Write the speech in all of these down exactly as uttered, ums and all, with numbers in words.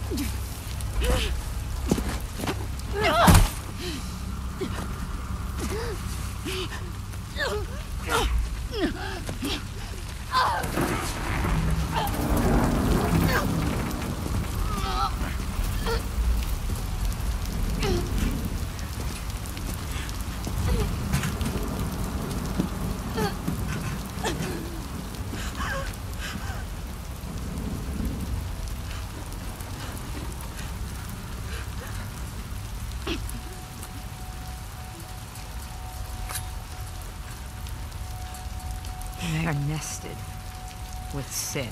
They are nested with sin.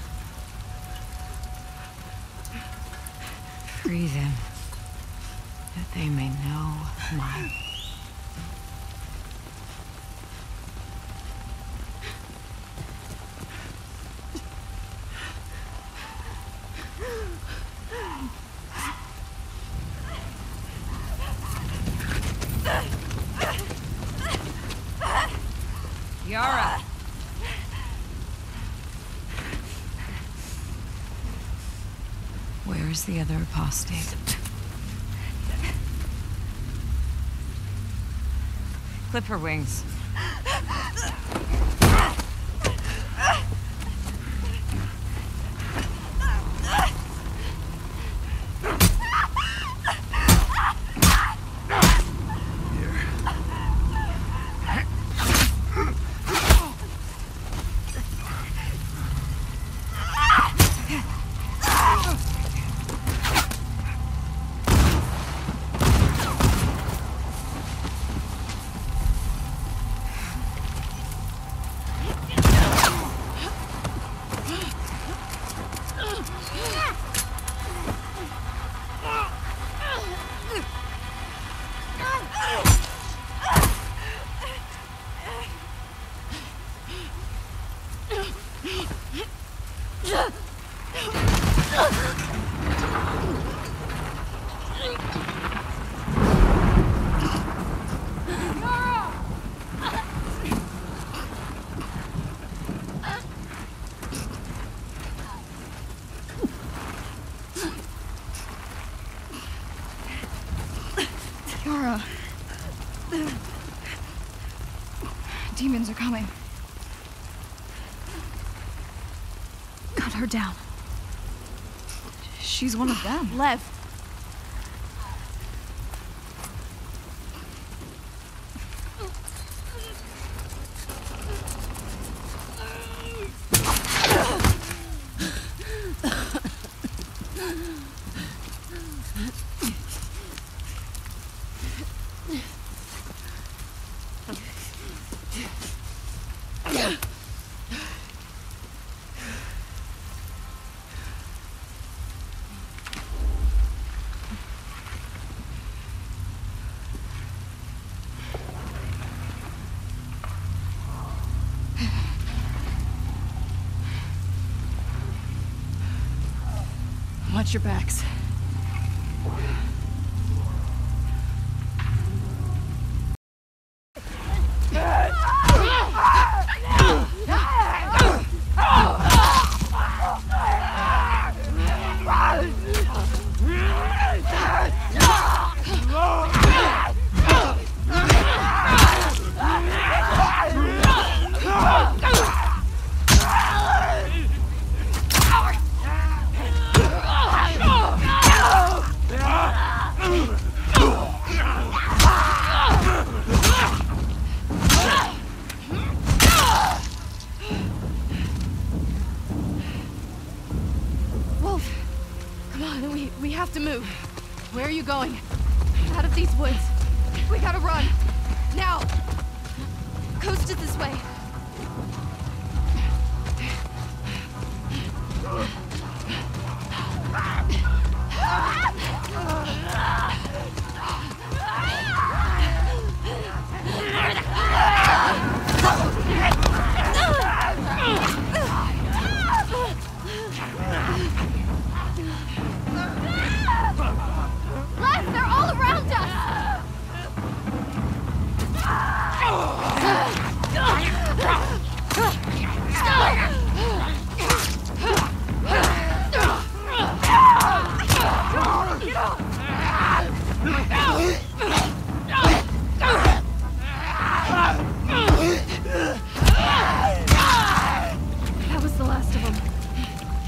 Free them, that they may know mine. Yara! Where is the other apostate? Clip her wings. Yara. Demons are coming. Cut her down. She's one of them. Lev. Watch your backs. We have to move. Where are you going? Out of these woods. We gotta run. Now! Coast is this way.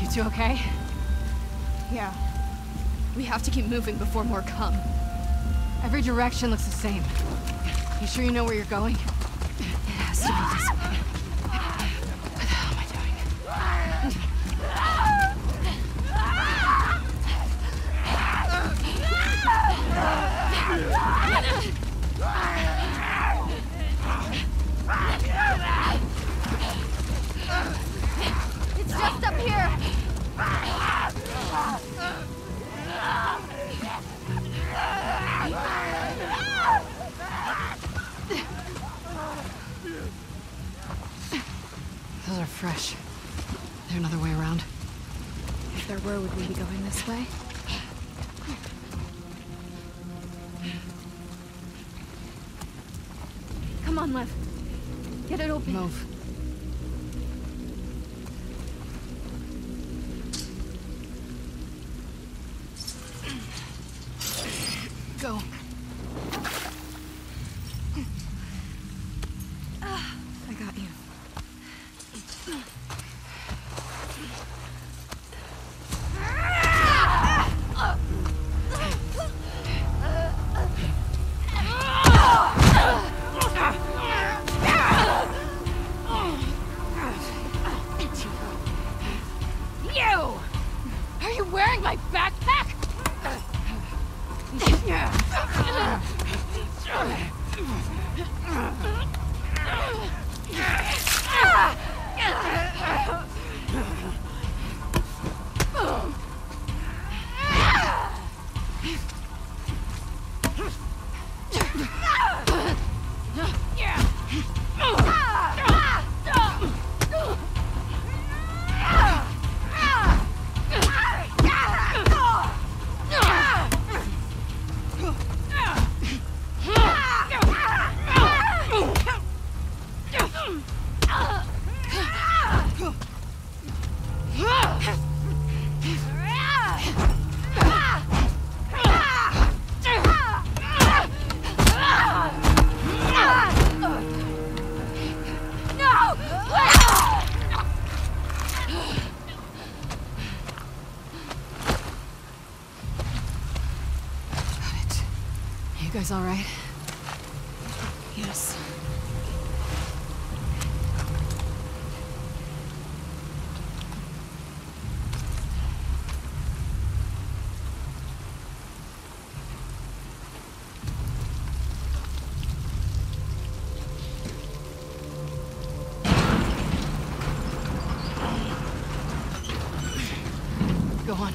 two okay? Yeah. We have to keep moving before more come. Every direction looks the same. You sure you know where you're going? It has to be this way. What the hell am I doing? It's just up here! Those are fresh. Is there another way around? If there were, would we be going this way? Come on, Lev. Get it open. Move. Go. I got you. You! Are you wearing my backpack? You guys all right? Yes. Go on.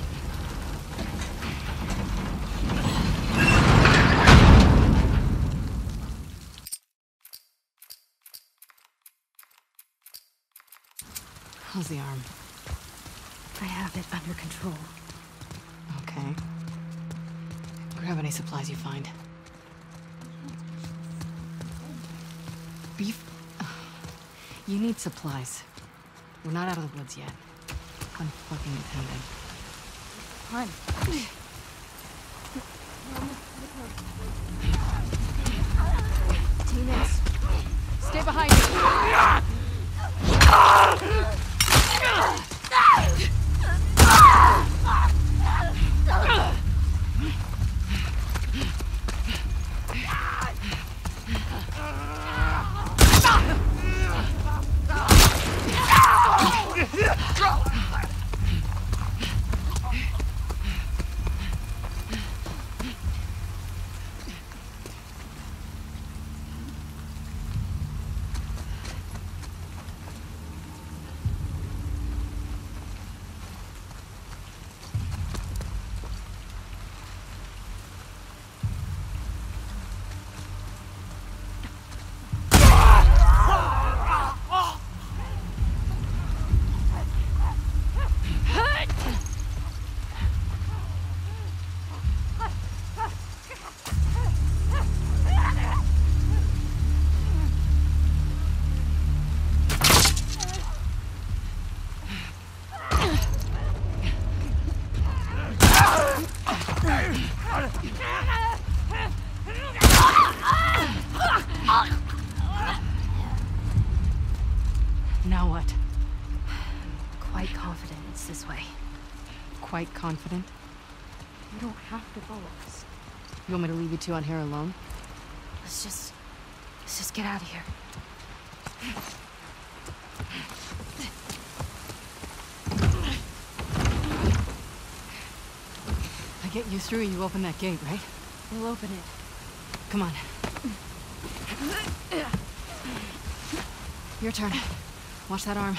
How's the arm? I have it under control. Okay. Grab any supplies you find. Beef? You need supplies. We're not out of the woods yet. I'm fucking intended. Hun. Teammates, stay behind me. us this way. Quite confident? You don't have to follow us. You want me to leave you two on here alone? Let's just... Let's just get out of here. I get you through, you open that gate, right? We'll open it. Come on. Your turn. Watch that arm.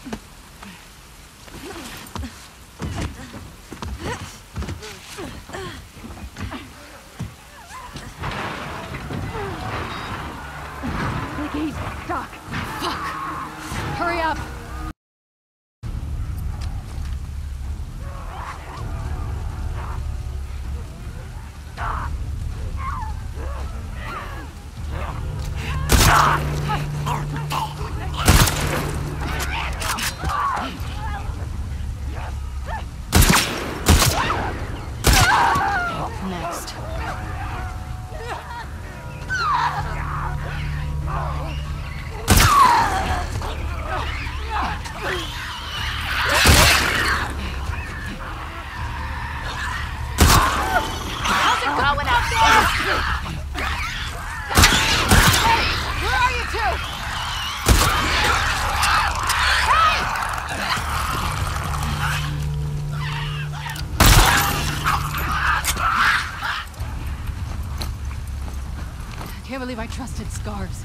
The gate's stuck. Fuck! Hurry up! Next. How's it going out there? Hey! Where are you two? I can't believe I trusted Scarves.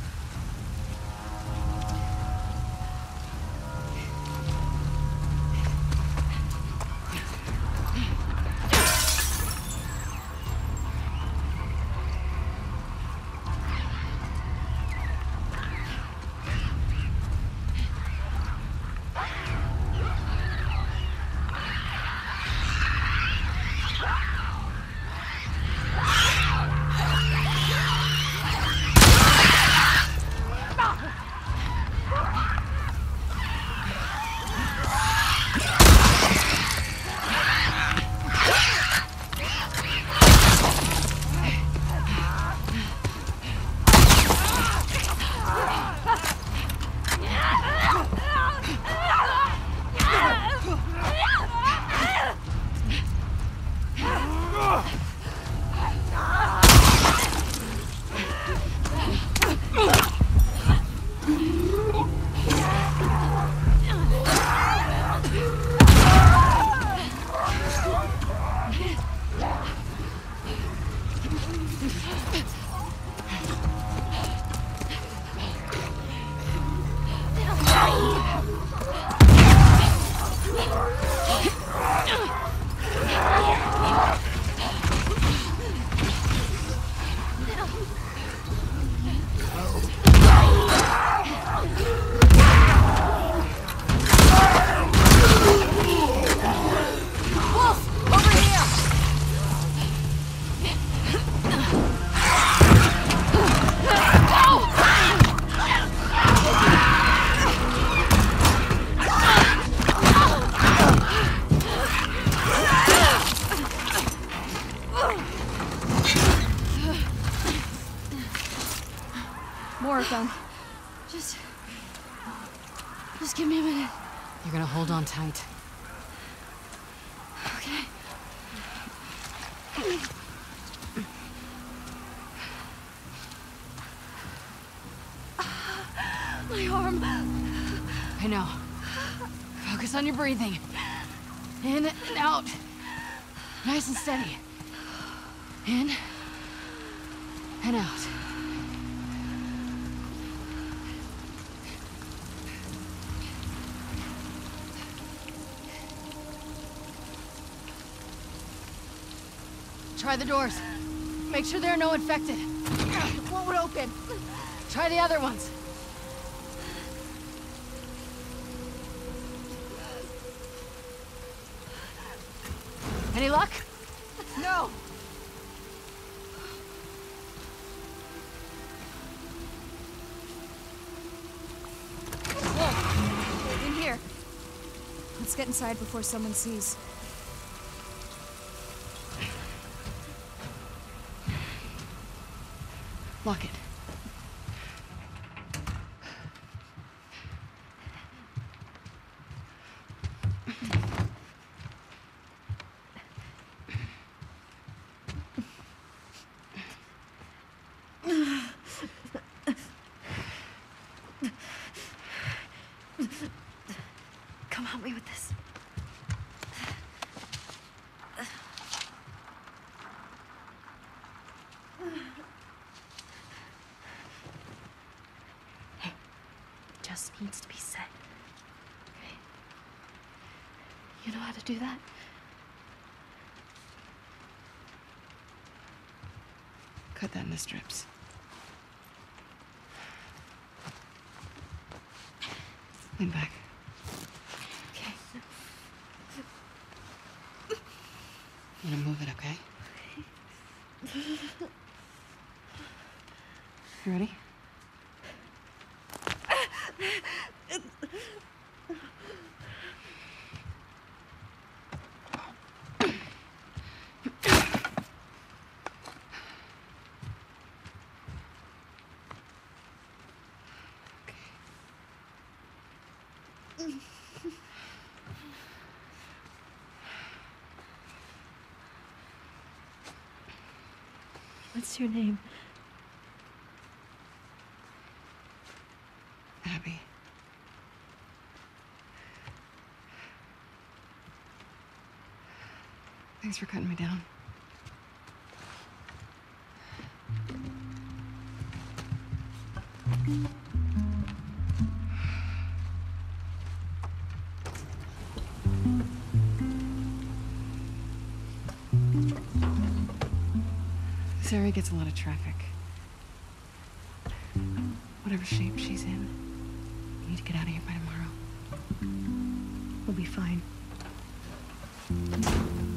More of them. Just... Just give me a minute. You're gonna hold on tight. Okay. My arm. I know. Focus on your breathing. In and out. Nice and steady. In and out. Try the doors. Make sure there are no infected. What would open? Try the other ones. Any luck? No! Whoa! In here. Let's get inside before someone sees. Lock it. just needs to be said. Okay? You know how to do that? Cut that into strips. Lean back. Okay. I'm gonna move it, okay? You ready? What's your name? Abby. Thanks for cutting me down. This area gets a lot of traffic. Whatever shape she's in, we need to get out of here by tomorrow. We'll be fine.